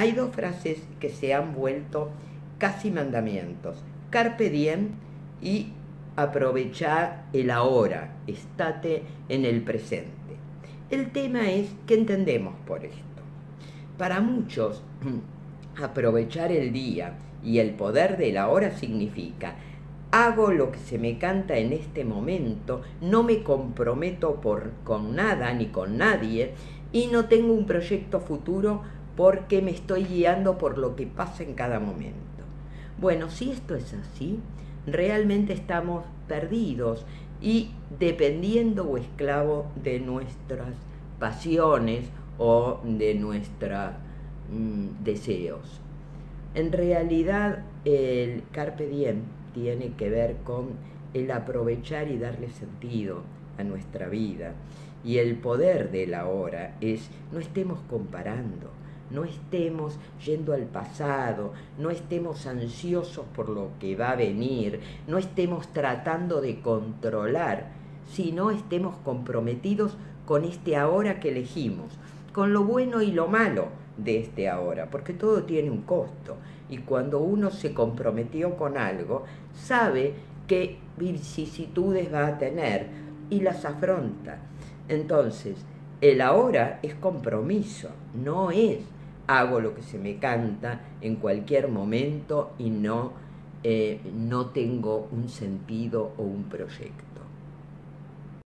hay dos frases que se han vuelto casi mandamientos: carpe diem y aprovechar el ahora, estate en el presente. El tema es qué entendemos por esto. Para muchos, aprovechar el día y el poder del ahora significa: hago lo que se me canta en este momento, no me comprometo con nada ni con nadie, y no tengo un proyecto futuro porque me estoy guiando por lo que pasa en cada momento. Bueno, si esto es así, realmente estamos perdidos y dependiendo o esclavos de nuestras pasiones o de nuestros deseos. En realidad, el carpe diem tiene que ver con el aprovechar y darle sentido a nuestra vida. Y el poder del ahora es: no estemos comparando, no estemos yendo al pasado, no estemos ansiosos por lo que va a venir, no estemos tratando de controlar, sino estemos comprometidos con este ahora que elegimos, con lo bueno y lo malo de este ahora, porque todo tiene un costo. Y cuando uno se comprometió con algo, sabe qué vicisitudes va a tener y las afronta. Entonces, el ahora es compromiso, no es hago lo que se me canta en cualquier momento y no tengo un sentido o un proyecto.